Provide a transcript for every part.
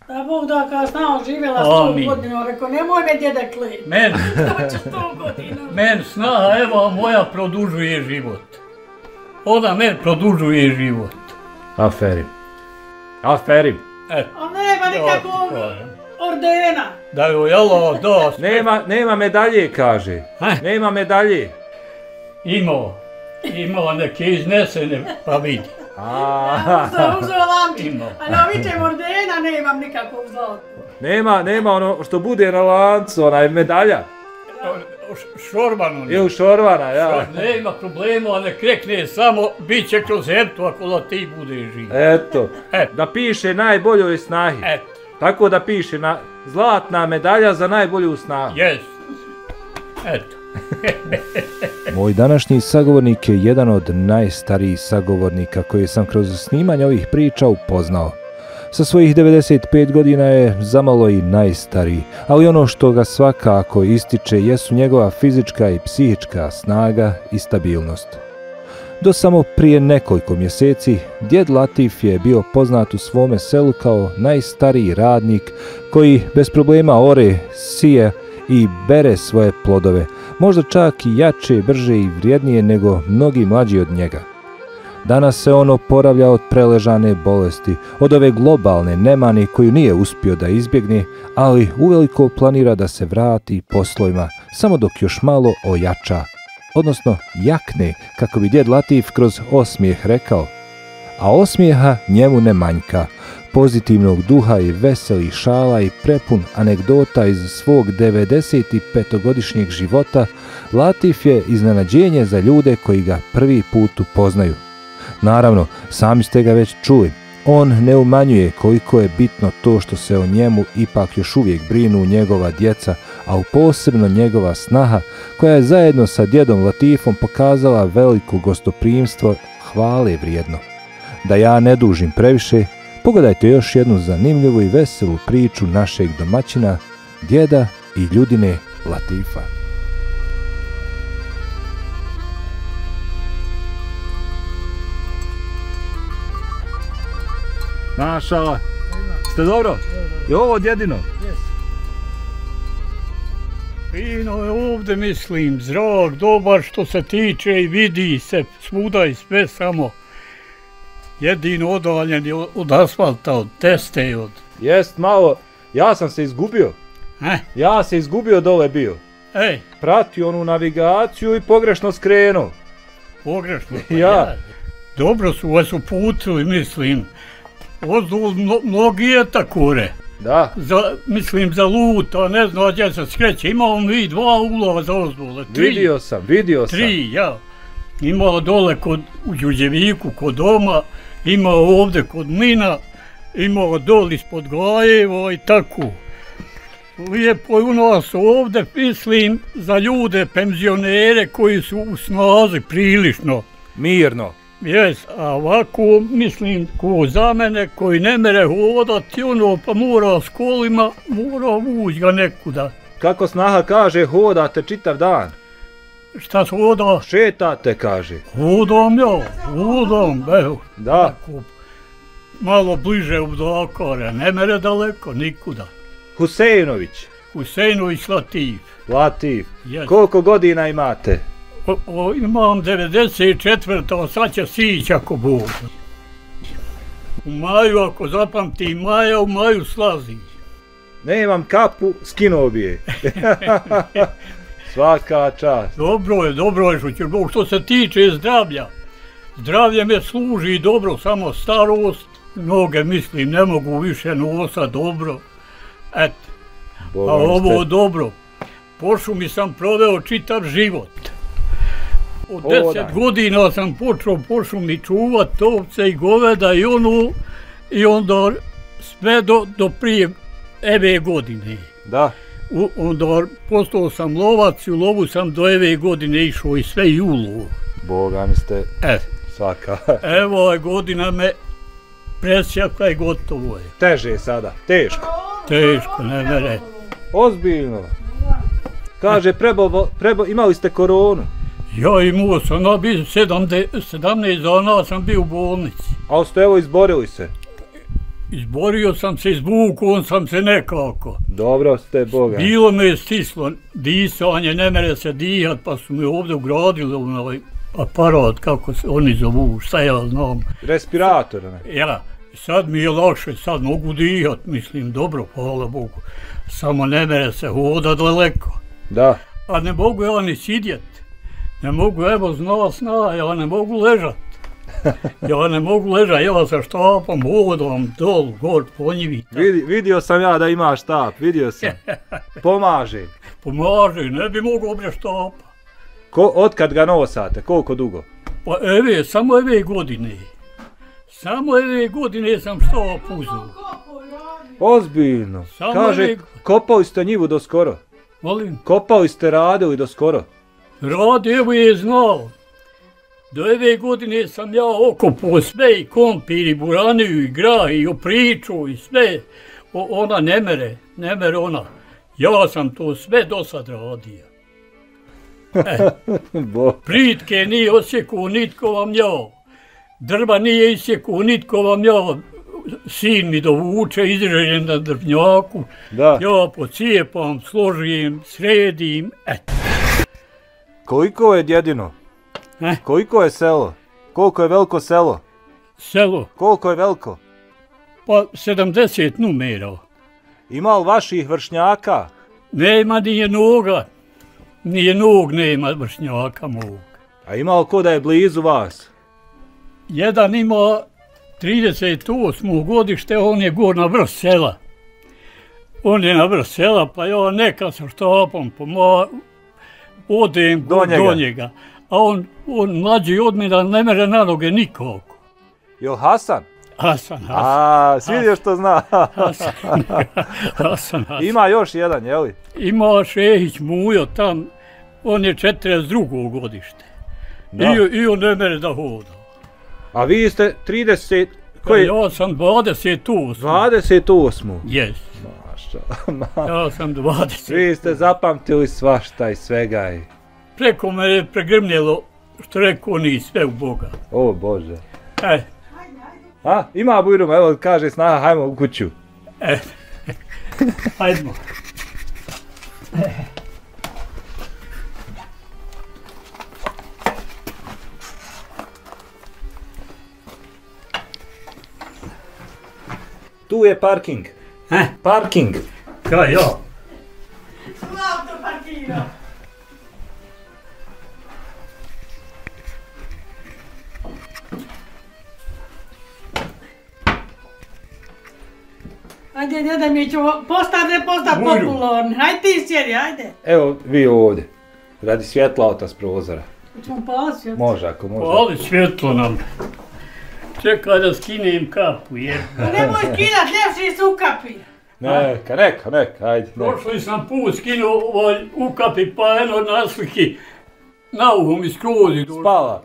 Da Bog da kada snao živjela 100 godina, rekao nemoj me djede klip. Men snaha evo moja produžuje život. Ona men produžuje život. Aferim. A nema nikakvog ordena. Da joj Allah da sve. Nema medalje, kaže. Nema medalje. Imao neke iznesene, pa vidi. Ja sam uzeo lamčin, a na vičem ordena nemam nikakvog zlata. Nema ono što bude na lancu, onaj medalja. Šorbanu. Ili šorvana, ja. Nema problema, a ne krekne, samo bit će kroz eto ako da ti budeš živ. Eto, da piše najboljoj snahi. Tako da piše zlatna medalja za najbolju snagu. Jes. Eto. Moj današnji sagovornik je jedan od najstarijih sagovornika koje sam kroz snimanje ovih priča upoznao. Sa svojih 95 godina je zamalo i najstariji, ali ono što ga svakako ističe jesu njegova fizička i psihička snaga i stabilnost. Do samo prije nekoliko mjeseci, djed Latif je bio poznat u svome selu kao najstariji radnik koji bez problema ore, sije i bere svoje plodove, možda čak i jače, brže i vrijednije nego mnogi mlađi od njega. Danas se on oporavlja od preležane bolesti, od ove globalne nemani koju nije uspio da izbjegne, ali uveliko planira da se vrati poslovima, samo dok još malo ojača, odnosno jakne, kako bi djed Latif kroz osmijeh rekao. A osmijeha njemu ne manjka, pozitivnog duha i veselih šala i prepun anegdota iz svog 95-godišnjeg života, Latif je iznenađenje za ljude koji ga prvi put upoznaju. Naravno, sami ste ga već čuli, on ne umanjuje koliko je bitno to što se o njemu ipak još uvijek brinu njegova djeca, a posebno njegova snaha koja je zajedno sa djedom Latifom pokazala veliko gostoprimstvo hvale vrijedno. Da ja ne dužim previše, pogledajte još jednu zanimljivu i veselu priču našeg domaćina, djeda i ljudine Latifa. Mašala, ste dobro? Je ovo djedino? Fino je ovdje, mislim, zrak, dobar što se tiče i vidi se svuda i sve, samo jedino odaljen je od asfalta, od teste, od... Jest, malo, ja sam se izgubio. Ja se izgubio dole bio. Pratio onu navigaciju i pogrešno skrenuo. Pogrešno? Ja. Dobro su vas uputili, mislim. Ozdol mnogi je takore. Da. Mislim za lut, a ne znam gdje se skreće. Imao mi 2 ulova za ozdole. Vidio sam. 3, ja. Imao dole u Đurđeviku kod doma, imao ovdje kod mlina, imao dole ispod Glajeva i tako. Lijepo je u nas ovdje, mislim, za ljude, penzionere koji su u snazi prilično. Mirno. Jes, a ovako, mislim, ko za mene, koji ne mere hodati, pa mora s kolima, mora ući ga nekuda. Kako snaha kaže, hodate čitav dan. Šta se hoda? Šetate, kaže. Hodam ja, evo. Da. Tako, malo bliže u Dakare, ne mere daleko, nikuda. Huseinović Latif. Latif. Koliko godina imate? Imam 94, sad će sići ako Bog. U maju, ako zapamtim maja, u maju slazi. Nemam kapu, skinuo bi je. Svaka čast. Dobro je što se tiče zdravlja. Zdravlje me služi dobro, samo starost, noge mislim ne mogu više nosa dobro. Eto, a ovo dobro. Po šumi sam proveo čitav život. Od 10 godina sam počeo po šumi čuvat ovce i goveda i i onda sve do prije ove godine. Da. Onda postao sam lovac i u lovu sam do ove godine išao i sve i u lovu. Boga mi ste svaka. Evo godina me presjaka i gotovo je. Teže je sada, teško. Teško, ne vere. Ozbiljno. Kaže, imali ste koronu. Ja imao sam, 17 dana sam bio u bolnici. Ali ste evo izborili se? izborio sam se, izvukao sam se nekako. Dobro ste Boga. Bilo me je stislo disanje, ne mere se dihat, pa su mi ovdje ugradili ovaj aparat, kako se oni zovu, šta ja znam. Respirator, ne? Ja, sad mi je lakše, sad mogu dihat, mislim, dobro, hvala Bogu. Samo ne mere se hoda daleko. Da. A ne mogu ja ni sidjet. Ne mogu, evo, zna, ja ne mogu ležat. Ja ne mogu ležat, ja sa štapom hodam dol, gor, po njivi. Vidio sam ja da ima štap, vidio sam. Pomaže. Pomaže, ne bi mogu bre štapa. Otkad ga nosate, koliko dugo? Pa samo ove godine. Samo ove godine sam štap uzeo. Ozbiljno. Kaže, kopali ste njivu do skoro. Molim? Kopali ste, radili do skoro. Radi, evo je znao. Do ove godine sam ja okopao sve i kompir i buraniju i grah i opriču i sve. Ona ne mere ona. Ja sam to sve do sad radio. Pritke nije osjekao nitko vam ja. Drva nije isjekao nitko vam ja. Sin mi dovuče, izrežem na drvnjaku. Ja pocijepam, složim, sredim, eto. Koliko je djedino? Koliko je selo? Koliko je veliko selo? Selo? Koliko je veliko? Pa 70 numera. Ima li vaših vršnjaka? Nema nije noga. Nije nog nema vršnjaka mog. A ima li ko da je blizu vas? Jedan ima 38. godište, on je gor na vrh sela. On je na vrh sela, pa ja neka sa štapom odem do njega. A on mlađi od mene, ne mere na noge nikako. Jo, Hasan? Hasan. A, svidio što zna. Hasan. Ima još jedan, jeli? Ima Šehić Mujo tam, on je 42. godište. I on ne mere da hoda. A vi ste 30... Ja sam 28. 28. Jes. Ja sam 20. Vi ste zapamtili svašta i svega. Preko me je pregrmljelo, što rekao ni sve u Boga. O Bože. A, ima bujrum, evo kaže snaha, hajmo u kuću. Hajdemo. Tu je parking. Parking. Kaj ja? Auto parkira. Ajde, djeda mi ću postati popularni. Hajde ti sjedi, ajde. Evo vi ovdje. Radi svjetla otas prozora. Hoćemo pali svjetlo? Može, ako može. Pali svjetlo nam. Čekaj da skinem kapu, jer... Nemoj skinat, ljepši se ukapi. Neka, ajde. Prošli sam put skinuo ukapi, pa eno nasliki na uho mi skrozi. Spala.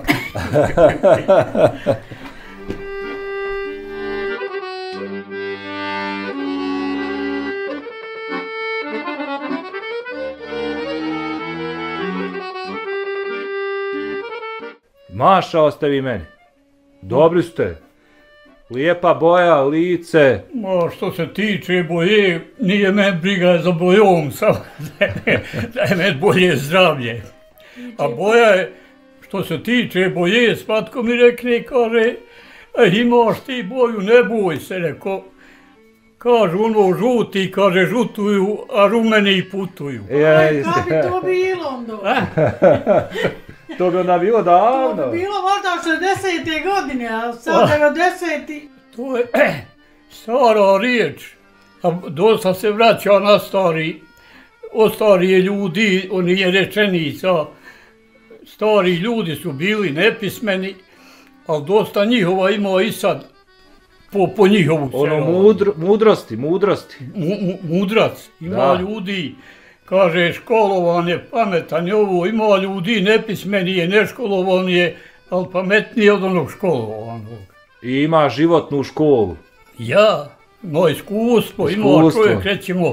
Mašao ste vi meni. Dobri ste. Lijepa boja, lice. Ma što se tiče boje, nije men briga za bojom, samo da je men bolje zdravlje. A boja je, što se tiče boje, svatko mi rekne, kaže, imaš ti boju, ne boj se, reko. Kažu ono žuti, kaže žutuju, a rumeni putuju. Kako bi to bilo onda? To bi onda bilo davno. To bi bilo možda 60. godine, a sad 90. To je stara riječ, a dosta se vraća na starije ljudi, oni je rečenica. Stari ljudi su bili nepismeni, ali dosta njihova ima i sad po njihovu ono mudrosti. Mudrac, ima ljudi. Kaže, školovan je, pametan je ovo, ima ljudi, nepismeni je, neškolovan je, ali pametniji od onog školovanog. I ima životnu školu. Ja, moje iskustvo, ima čovjek, recimo,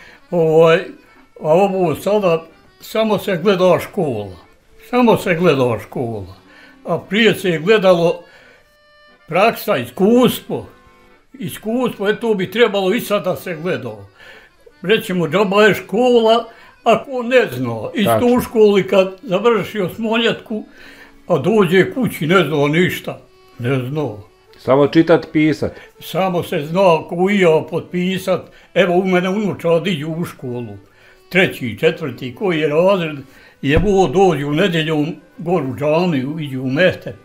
a ovo sada samo se gleda škola. A prije se je gledalo praksa, iskustvo. iskustvo, to bi trebalo i sada se gledao. Recimo, džaba je škola, ako ne zna, isto u školi kad završio Smoljatku, a dođe kući, ne zna ništa, ne zna. Samo čitat, pisat. Samo se zna ko i ja potpisat. Evo u mene unučad iđu u školu, 3., 4., koji je razred, i evo dođu nedeljom goru u džamiju, iđu u mehteb.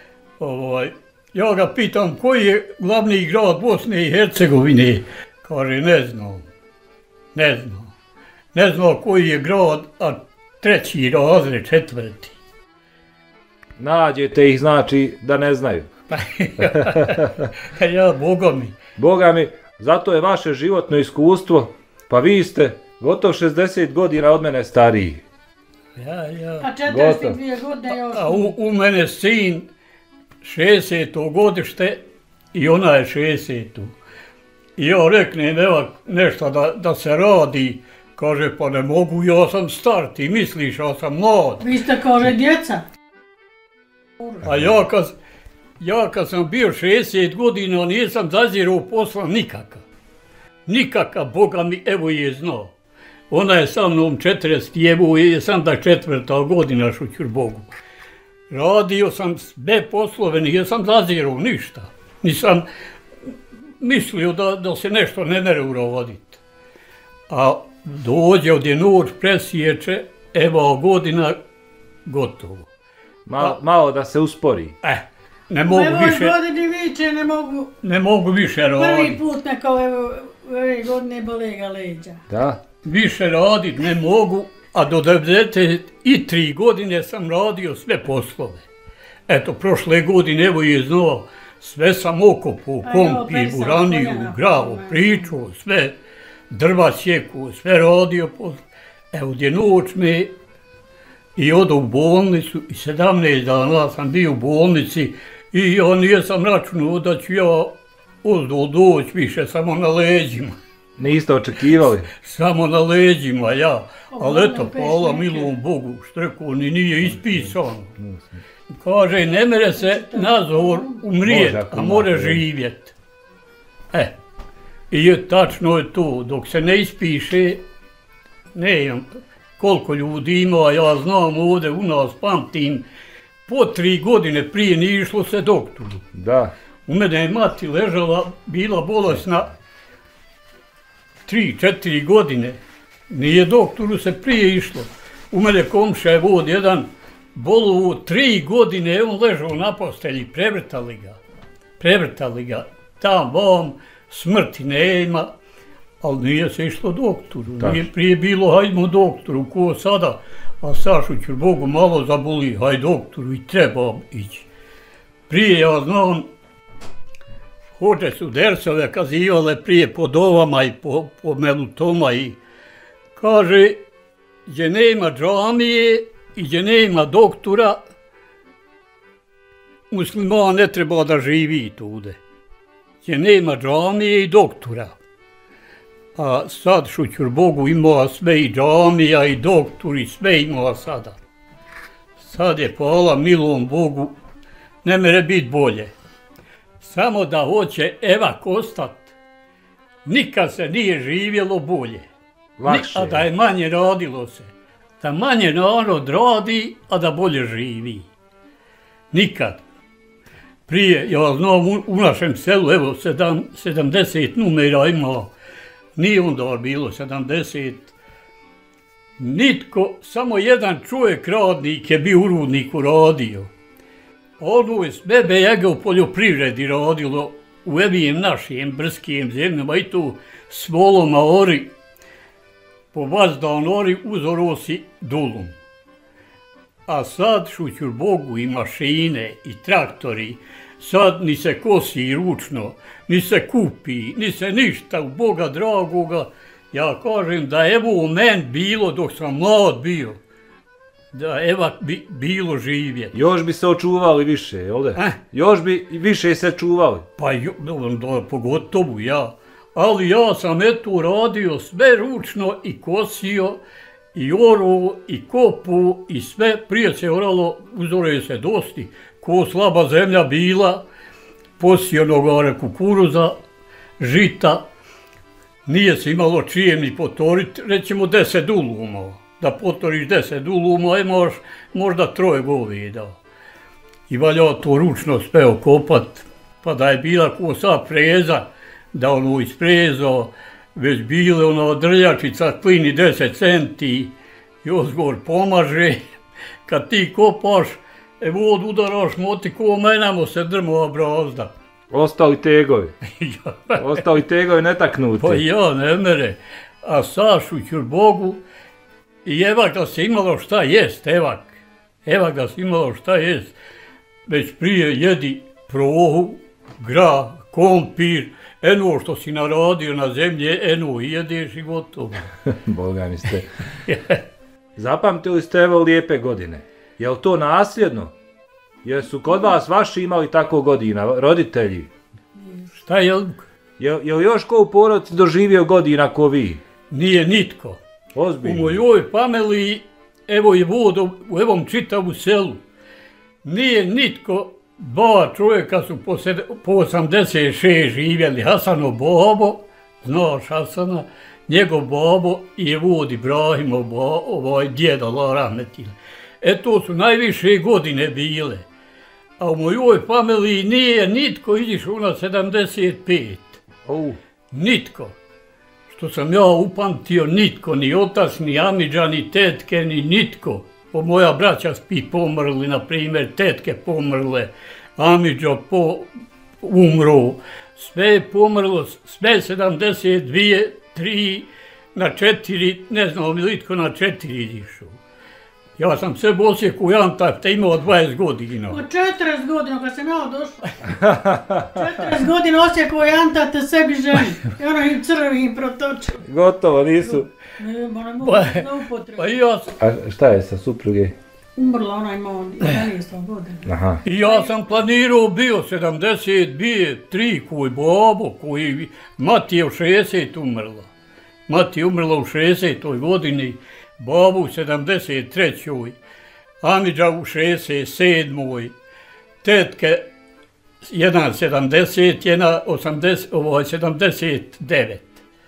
Ja ga pitam koji je glavni grad Bosne i Hercegovine, kaže ne znam, ne znam. Ne znam koji je grad, a 3. razred, 4. Nađete ih, znači da ne znaju. Ja, Boga mi. Boga mi, zato je vaše životno iskustvo, pa vi ste gotov 60 godina od mene stariji. A 42 godine još. A u mene sin 60. godište i ona je 60. I ja reknem, evo nešto da se radi, kaže, pa ne mogu, ja sam star, ti misliš, ja sam mlad. Vi ste, kaže, djeca. A ja kad sam bio 60 godina, nisam zazirao posla nikakav. Nikakav, Boga mi, evo je znao. Ona je sa mnom 40, evo je sam da 4. godina, šućur Bogu. Radio sam sve poslove, nisam zazirao ništa. Nisam mislio da se nešto ne mere uroditi. A dođe ovdje noć, presječe, evo godina, gotovo. Malo da se uspori. Ne mogu više... U ovoj godini viče, ne mogu... Ne mogu više raditi. Prvi put neko ove godine bole ga leđa. Da. Više raditi ne mogu, a do 93 godine sam radio sve poslove. Eto, prošle godine, evo je znao, sve sam okopao, kompi, buraniju, gravo, priču, sve drva sjeku, sve radio poslove. Evo, gdje noć me i odo u bolnicu i 17 dana sam bio u bolnici i ja nisam računao da ću ja ozdo doći više, samo na leđima. Niste očekivali? Samo na leđima, ja. Ali eto, hvala milom Bogu, što rekao, ni nije ispisano. Kaže, ne mere se nazor umrijet, a more živjet. I tačno je to, dok se ne ispiše, ne znam koliko ljudi ima, ja znam ovdje u nas, pamtim, po 3 godine prije nije išlo se doktoru. Da. U mene je mati ležala, bila bolesna 3-4 godine. Nije doktoru se prije išlo. U mene komša je vod jedan bolovo 3 godine, on ležao na postelji, prevrtali ga. Tam vam smrti nema, ali nije se išlo doktoru. Nije prije bilo, hajdemo doktoru, ko sada, a Sašuću Bogu malo zaboli, hajde doktoru i treba ići. Prije ja znam, hoće su dersove kazivale prije po dovama i po melutoma i kaže, gdje nema džamije i gdje nema doktora, musliman ne treba da živi tude. Gdje nema džamije i doktora. A sad, šućur Bogu, ima sve i džamija i doktor i sve ima sada. Sad je, hvala milom Bogu, ne mere biti bolje. Samo da hoće evak ostat, nikad se nije živjelo bolje. Lakše. A da je manje radilo se. Da manje narod radi, a da bolje živi. Nikad. Prije, ja znam, u našem selu, evo, 70 numera imao. Nije onda bilo 70. Nitko, samo jedan čovjek radnik je bio u rudniku radio. Ono je sve bejega u poljoprivredi radilo u evijem našim brskim zemljama i tu s voloma ori, po vazdan ori uzorosi dulum. A sad, šućur Bogu, i mašine i traktori, sad ni se kosi ručno, ni se kupi, ni se ništa u Boga dragoga. Ja kažem da evo u men bilo dok sam mlad bio, da evo bilo živjeti. Još bi se očuvali više, jel da? Još bi više se čuvali. Pa pogotovo ja. Ali ja sam eto radio sve ručno i kosio, i orao, i kopu, i sve. Prije se oralo, uzore se dosti. Ko slaba zemlja bila, posijenoga kukuruza, žita, nije se imalo čijem ni potoriti, recimo 10 uluma. Da potoriš 10 uluma, imaš možda 3 goveda. I valja to ručno speo kopat, pa da je bila ko sad freza, da ono isprezao, već bile ono drljačica klini 10 centi, i ozgor pomaže, kad ti kopaš, vod udaraš motikom, menamo se drmova brazda. Ostali tegovi. Ostali tegovi netaknuti. Pa ja, ne mere. A sašuću Bogu, i evak da se imalo šta jest, evak. Evak da se imalo šta jest. Već prije jedi prohu, gra, kompir, eno što si naradio na zemlji, eno i jedeš i gotovo. Boga mi ste. Zapamtili ste evo lijepe godine. Je li to nasljedno? Jesu kod vas vaši imali tako godina, roditelji? Šta je? Je li još ko u porodici doživio godina ko vi? Nije nitko. Ozbiljno. U mojoj familiji, evo je vod u evom čitavu selu. Nije nitko, dva čovjeka su po 86 živjeli. Hasanov babo, znaš Hasana, njegov babo je vod Ibrahimov djed Allah rahmetine. To su najviše godine bile. A u mojoj familiji nije nitko izišao na 75. Nitko. Što sam ja upamtio, nitko, ni otac, ni amidža, ni tetke, ni nitko. Moja braća svi pomrli, na primjer, tetke pomrle, amidža umro. Sve je pomrlo, sve 72, 3, na 4, ne znam li litko na 4 izišao. Ja sam sebe osjeku u Jantakta imao 20 godina. Od 40 godina kad sam ja došla. 40 godina osjeku u Jantakta sebi ženi. I ono im crvi im protočio. Gotovo, nisu. Ne mogu na upotrebu. A šta je sa supruge? Umrla, ona ima 11 godina. I ja sam planirao bio 73 koji babo, koji mati je u 60 umrla. Mati je umrla u 60. godini. Babu u 73. Amidža u 67. Tetke jedna 70, jedna 79.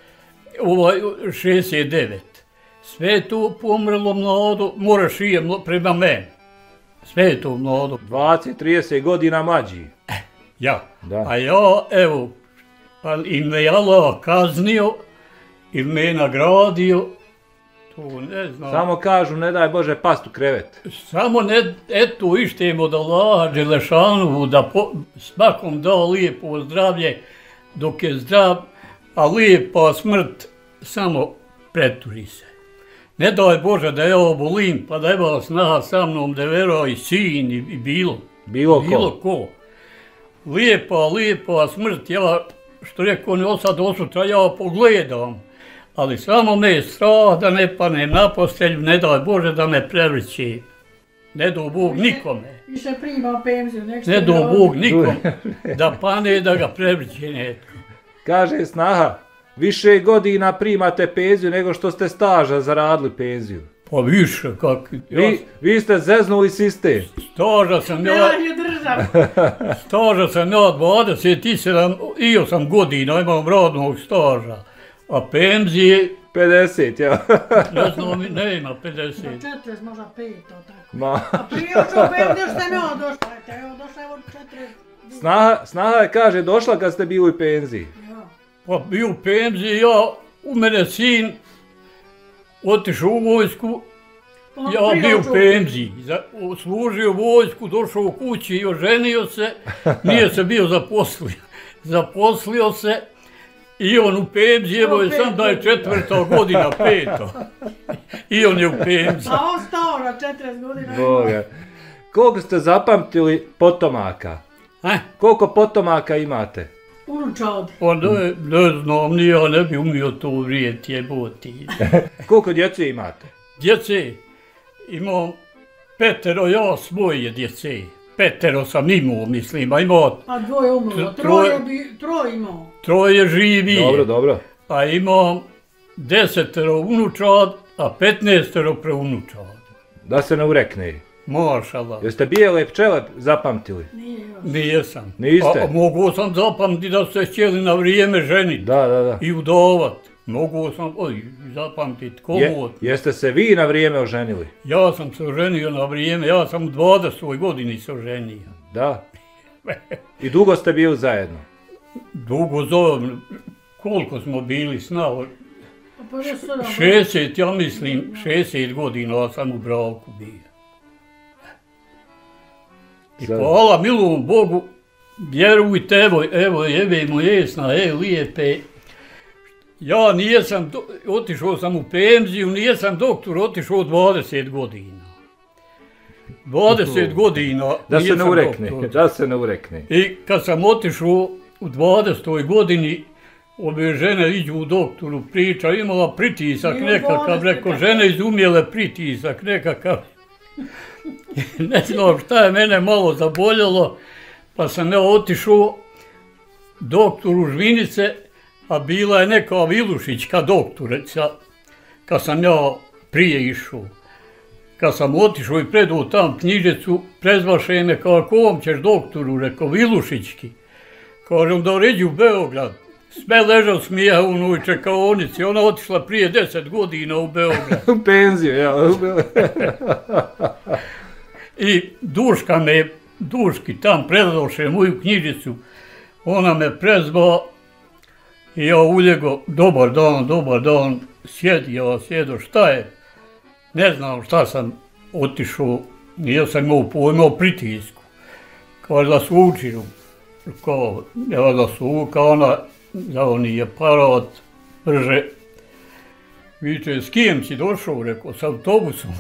69. Sve je to pomrlo mlado, moraš i prema meni. Sve je to mlado. 20-30 godina mlađi. Ja. A ja, evo, ili me Allah kaznio, ili me nagradio, ne znam. Samo kažu, ne daj Bože, past u krevet. Samo eto ištemo od Allaha Đelešanovu da svakom dao lijepo zdravlje dok je zdrav, a lijepa smrt samo preturi se. Ne daj Bože da ja obolim, pa da ima snaha sa mnom da vera i sin i bilo ko. Lijepa smrt, ja što rekao ne osad osutra, ja pogledam. Ali samo me je strah da ne panem na postelju, ne daj Bože da me prevrće. Ne do Bog nikome. Više prima penziju, ne do Bog nikome. Da pane da ga prevrće netko. Kaže snaha, više godina primate penziju nego što ste staža zaradili penziju. Pa više, kako... Vi ste zeznuli sistem. Staža sam ja 28 godina imam radnog staža. A penzije... 50, ja. Ne znam, ne ima 50. 40, možda 5, to tako. A prije još u penziju što sam ja došla, evo došla je od 40. Snaha je kaže došla kad ste bili u penziji. Pa bio u penziji, ja, u mene sin otišao u vojsku, ja bio u penziji, služio vojsku, došao u kući i oženio se, nije se bio zaposlio se. I on u penziji, evo je sam da je 4. godina, 5. I on je u penziji. A on stao 40 godina. Boga. Koliko ste zapamtili potomaka? Koliko potomaka imate? Unučad. Pa ne znam, ja ne bi umio to vrijeti, jeboti. Koliko djece imate? Djece? Imam 5, ja svoje djece. 5 sam imao, mislim, a imao... A 2 umrlo, 3 imao. 3 živi. Dobro. A imam 10 unučad, a 15 preunučad. Da se ne urekne. Mašala. Jeste bijele pčele zapamtili? Nije još. Nijesam. Niste? A mogu sam zapamtiti da su se htjeli na vrijeme ženiti. Da. I udovat. Mogu sam zapamtiti komod. Jeste se vi na vrijeme oženili? Ja sam se oženio na vrijeme, ja sam u 20. godini se oženio. Da. I dugo ste bili zajedno? Dugo zovem, koliko smo bili snao? 57. 60, ja mislim, 60 godina sam u braku bio. I hvala milom Bogu, vjerujte, evo jebemo jesna, lijepe. Ja nijesam, otišao sam u penziju, nijesam doktor, otišao 20 godina. 20 godina da se nijesam doktor. Da se ne urekne. I kad sam otišao u 20. godini, ove žene iđu u doktoru, priča, imala pritisak nekakav, reko, žene izumjele pritisak nekakav. Ne znam šta je mene malo zaboljelo, pa sam ja otišao doktoru Žvinice, a bila je neka Vilušićka doktorica, kad sam ja prije išao. Kad sam otišao i predao tam knjižicu, prezvaše me, kao kom ćeš doktoru, rekao Vilušićki. Kažem da ređi u Beograd. Sve ležao smija u novoj čekaonici, ona otišla prije 10 godina u Beograd. U penziju, ja. I Duški tam predloše moju knjižicu, ona me prezva i ja uljego, dobar dan, sjedo, šta je? Ne znam šta sam otišao, nije sam imao pojma o pritisku. Kaže da su učinu, kao, evo da su uka, ona, za oni aparat, brže. Viče, s kim si došao, rekao, s autobusom.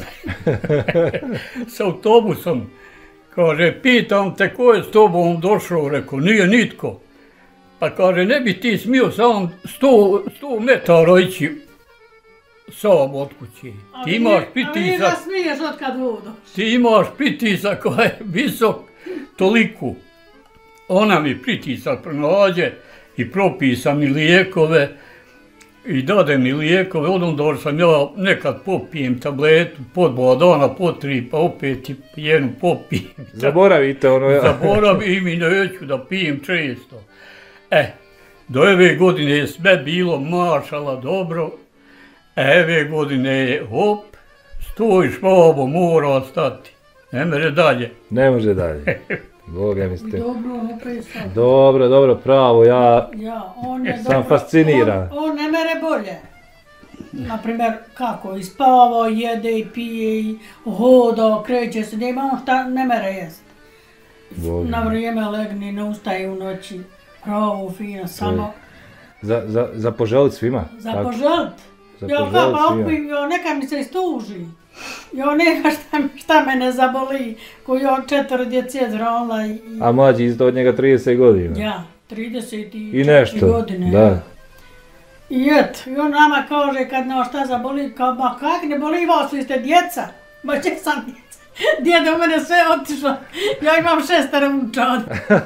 S autobusom. Kaže, pitam te ko je s tobom došao, rekao, nije nitko. Pa kaže, ne bi ti smio sam 100 metara ići sam od kući. Ti imaš pritisak. A vi ga smiješ od kad vodu. Ti imaš pritisak koji je visok toliko. Ona mi pritisak pronađe i propisa mi lijekove i dade mi lijekove. Onda sam ja nekad popijem tabletu, po 2 dana, po 3, pa opet jednu popijem. Zaboravite ono, ja. Zaboravim i neću da pijem često. Do ove godine je sve bilo mašala dobro. Ove godine je hop, stojiš ovo, mora stati. Ne mere dalje. Ne može dalje. Boga mi ste. Dobro, napisao. Dobro, pravo, ja sam fasciniran. On ne mere bolje. Naprimjer, kako, i spava, jede, i pije, i hoda, kreće se, nema on šta ne mere jest. Na vrijeme legni, ne ustaje u noći, pravo, fino, samo... Za poželit svima? Za poželit. Ja neka mi se istuži. Ja neka šta me ne zaboli, koji on 4 djece zronla i... A mlađi isto od njega 30 godina? Ja, 34 I nešto, godine. Da. I on nama kaže kad nas šta zaboli, kao ba kak ne boli vas, vi ste djeca? Ba če sam djeca? Djede u mene sve otišlo, ja imam 6 unčad.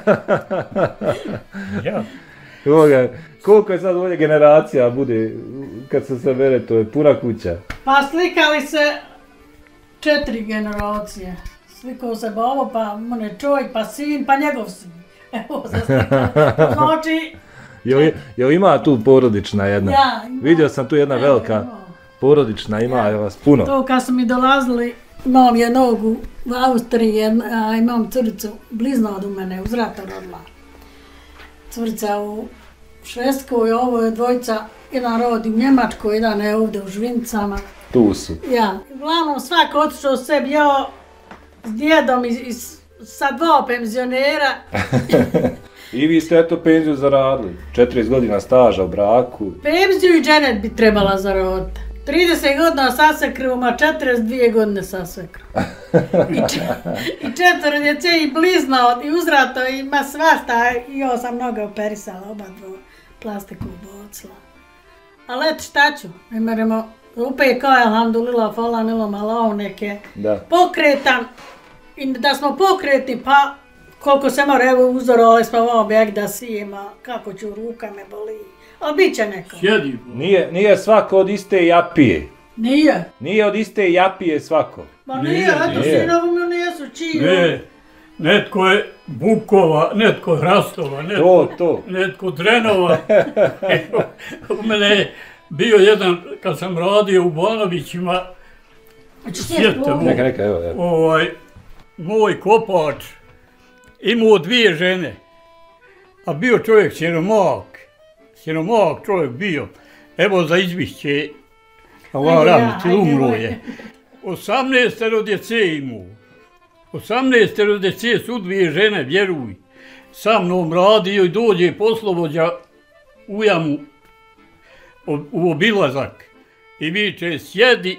Ja. Koliko je sad ovdje generacija bude, kad se sabere, to je puna kuća? Pa slikali se 4 generacije. Slikao se babo, pa mene čovjek, pa sin, pa njegov sin. Evo se slikali. Znači... Jel ima tu porodična jedna? Ja, ima. Vidio sam tu jedna velika porodična, ima vas puno. To kad su mi dolazili, imam jednog u Austriji, a imam curicu blizno od mene, uz rata rodila. Curica u Švedskoj, ovo je dvojica, jedan rodi u Njemačkoj, jedan je ovdje u Žvincama. Tu su. Ja, uglavnom svako otišao sebi, ja s djedom i sa 2 penzionera. I vi ste eto penziju zaradili, 40 godina staža u braku. Penziju i dženet bi trebala zaraditi. 30 godina sa sekrom, a 42 godine sa sekrom. I 4 djece i blizno, i uzrato, ima svašta, i ja sam mnogo operisala, oba 2 plastiku bocila. Ali eto šta ću, imeremo, upej kao alhamdulillah, hvala milom Allahu neke pokretan, i da smo pokretni, pa koliko se mora, evo uzorovali smo ovo bijeg da sijema, kako ću, ruka me boli, ali bit će neko. Nije svako od iste japije. Nije. Nije od iste japije svako. Ma nije, eto sinovu mi nije čiji? Ne, netko je Bukova, netko je Hrastova, netko Drenova. U mene je bio jedan, kad sam radio u Banovićima, moj kopač imao 2 žene, a bio čovjek siromak čovjek bio, evo za izbišće, umro je. 18 djece imao, 18 djece su 2 žene, vjeruj, sa mnom radio i dođe poslovođa u jamu, u obilazak i viče, sjedi,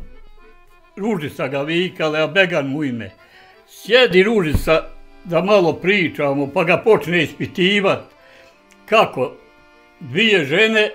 Ružica ga vikale, a Began mu ime. Sjedi Ružica da malo pričamo, pa ga počne ispitivat kako 2 žene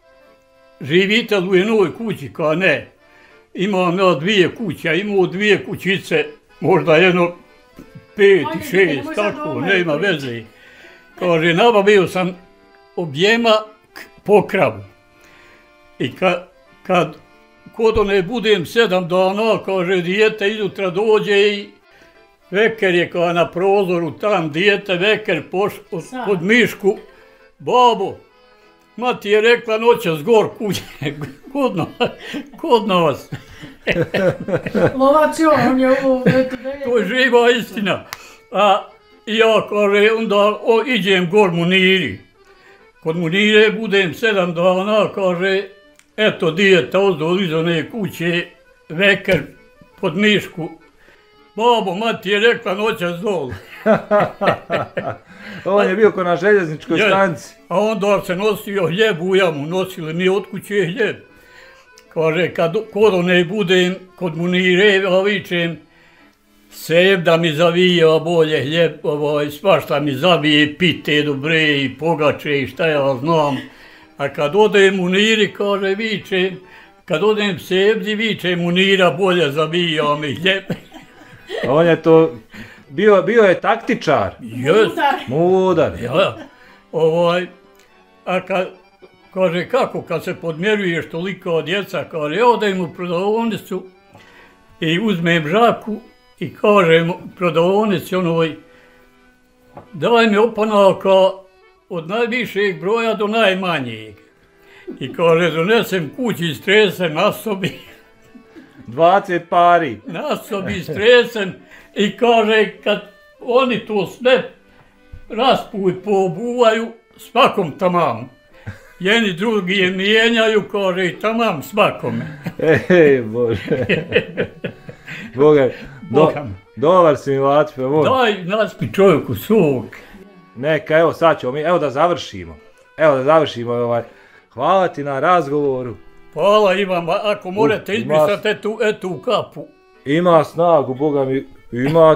živite u jednoj kući, kao ne. Imam ja 2 kuće, imao 2 kućice, možda jedno 5 i 6, tako, nema veze. Kaže, nabavio sam objema pokravu. I kad kod one budem 7 dana, kaže, dijete izutra dođe i veker je kao na prozoru, tam dijete, veker pod mišku, babo, mati je rekla noćas gor kuće, kod nas. Lovac je on je ovo. To je živa istina. A ja, kaže, onda idem gor Muniri. Kod Munire budem 7 dana, kaže, eto dijete ozdol iz one kuće, veker pod mišku. Babo, mati je rekla noćas dol. On je bio ko na željezničkoj stanci. A onda se nosio hljeb u jamu, nosili mi od kuće hljeb. Kaže, kod one budem, kod Munire, vičem, seb da mi zavija bolje hljeb, svašta mi zavije, pite dobre i pogače i šta ja znam. A kad odem Muniri, kaže, vičem, kad odem sebdi, vičem, Munira bolje zavija mi hljeb. On je to, bio je taktičar. Mudar. A kaže, kako kad se podmjeruješ toliko djeca, kaže, odem u prodavonicu i uzmem žaku i kažem prodavonici onoj, daj mi opanaka od najvišeg broja do najmanjeg. I kaže, donesem kući, stresem na sobi. 20 pari. Na sobi stresem i kaže, kad oni to sve raspuj poobuvaju, svakom tamam. Jedni drugi je mijenjaju, kaže, i tamam svakome. Ej, Bože. Boga, dobar si mi, Latve. Daj, naspi čovjeku sok. Neka, evo sad ćemo mi, evo da završimo. Hvala ti na razgovoru. Hvala Ivan, ako morate izbrisati etu kapu. Ima snagu, Boga mi, ima.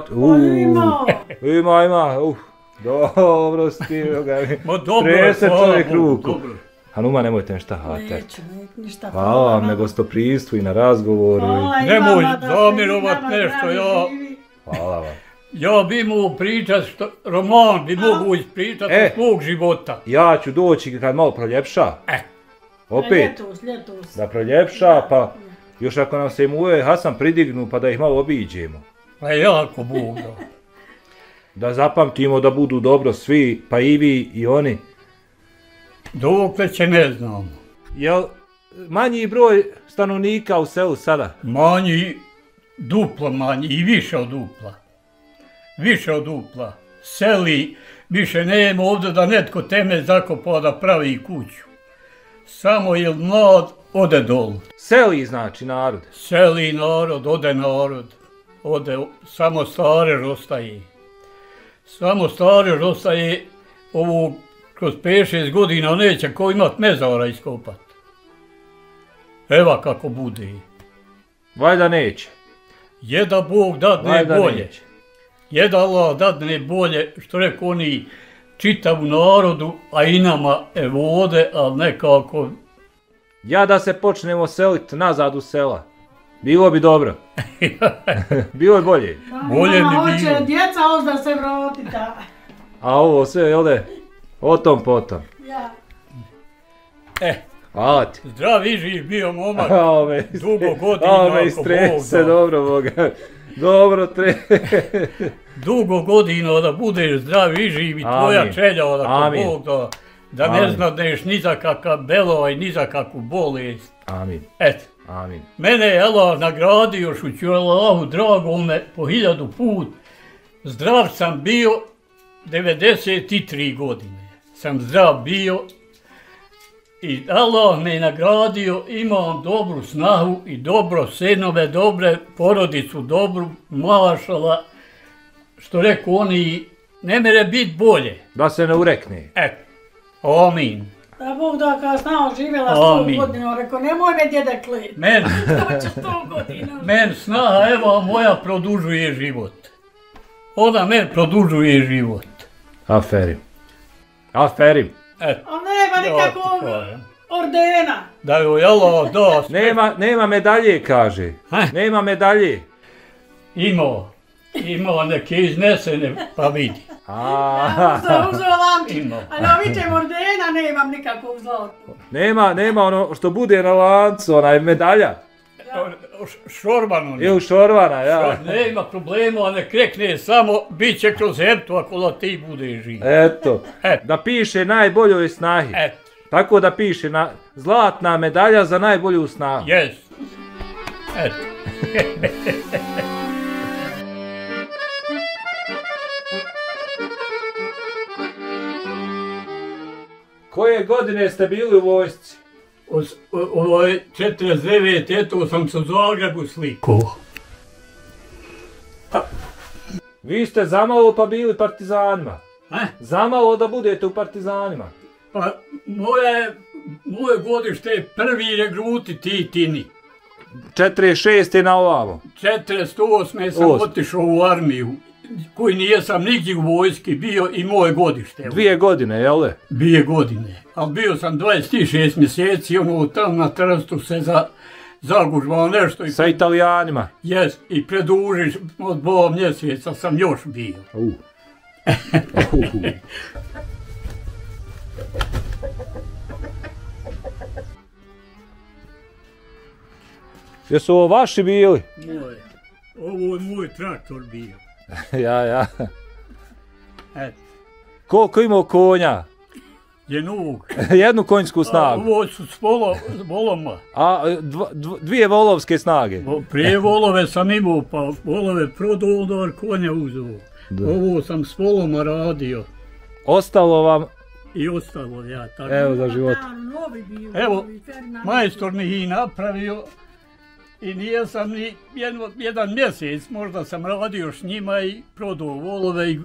Dobro si, Boga mi. Trese čovjek ruku. Hanuma, nemojte ništa hatati. Hvala vam na gostoprijstvu i na razgovoru. Nemoj zamirovat nešto, ja. Hvala vam. Ja bi mogu pričat, roman bi mogu ispričat od svog života. Ja ću doći kad malo proljepša. Opet, da proljepša, pa još ako nam se Muje Hasan pridignu pa da ih malo obiđemo. Pa jako budu. Da zapamtimo da budu dobro svi, pa i vi i oni. Dokle će ne znamo. Jel manji broj stanovnika u selu sada? Manji, duplo manji i više od dupla. Više od dupla. Seli, više nema ovdje da netko teme zakopao da pravi kuću. Samo je mlad, ode dol. Seli znači narod? Seli narod, ode narod. Ode, samo stare ostaje. Samo stare ostaje, ovo kroz 5-6 godina neće ko imat mezara iskopat. Evo kako bude. Valjda neće. Jeda Bog dadne bolje. Jeda Allah dadne bolje, što rekao oni, čitavu narodu, a i nama vode, ali nekako... Ja da se počnemo seliti nazad u sela. Bilo bi dobro. Bilo je bolje. Bolje bi bilo. Hoće djeca da se vrati. A ovo sve, jel de? O tom potom. Ja. Hvala ti. Zdrav i živ bio momak. Dugo godina. Ome istrese, dobro Boga. Dobro, Dugo godina da budeš zdrav i živ i tvoja čelja, da Bog da ne znadeš ni za kakav beloj, ni za kakvu bolest. Amin. Eto. Amin. Mene je Allah nagradio, šuću Allahu dragome, po 1000 put. Zdrav sam bio 93 godine. Sam zdrav bio i Allah me je nagradio, imam dobru snahu i dobro sinove, dobre porodicu, dobru, mašala, što reku oni, ne mere biti bolje. Da se ne urekne. Eto, amin. Da Bog da kada s nama živjela 100 godina, rekao nemoj me djede klet. To će 100 godina. Men snaha Eva moja produžuje život. Ona men produžuje život. Aferim. A nema nikakvog ordena. Da joj Allah da sve. Nema medalje, kaže. Nema medalje. Ima neke iznesene, pa vidi. Uzeo lamčić, ali ovićem ordena nemam nikakvog zlata. Nema ono što bude na lancu, onaj medalja. Šorban. Ili šorvana, ja. Nema problema, ne krekne, samo bit će kroz ertu ako da ti bude živ. Eto, da piše najboljoj snahi. Tako da piše, zlatna medalja za najbolju snahu. Jes. Eto. Koje godine ste bili u vojsci? 49, eto sam se u Zagrebu slikao. Vi ste zamalo pa bili partizanima. Zamalo da budete u partizanima. Pa moje godište je prvi regruti Titini. 46. na ovamo. 48. sam otišao u armiju. Koji nijesam nigdje u vojski bio i moje godište. 2 godine, jel' le? 2 godine. Ali bio sam 26 mjeseci, ono tam na Trstu se zagužvao nešto. Sa Italijanima? Jes, i predužiš od 2 mjeseca sam još bio. Jesu ovo vaši bili? Moje. Ovo je moj traktor bio. Ja. Koliko imao konja? Jednu konjsku snagu. Ovo su s voloma. A 2 volovske snage? Prije volove sam imao, pa volove prodao, da konja uzeo. Ovo sam s voloma radio. Ostalo vam? I ostalo, ja. Tako. Evo za život. Evo, majstor mi ih napravio. I nijesam ni jedan mjesec, možda sam radio s njima i prodao volove i...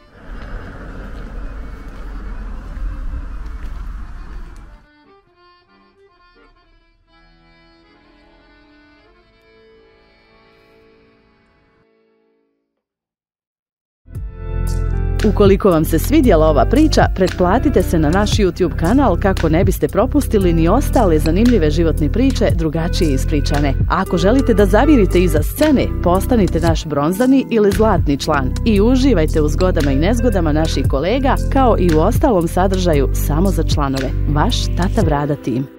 Ukoliko vam se svidjela ova priča, pretplatite se na naš YouTube kanal kako ne biste propustili ni ostale zanimljive životne priče drugačije ispričane. A ako želite da zavirite iza scene, postanite naš bronzani ili zlatni član i uživajte u zgodama i nezgodama naših kolega kao i u ostalom sadržaju samo za članove. Vaš Tata Brada tim.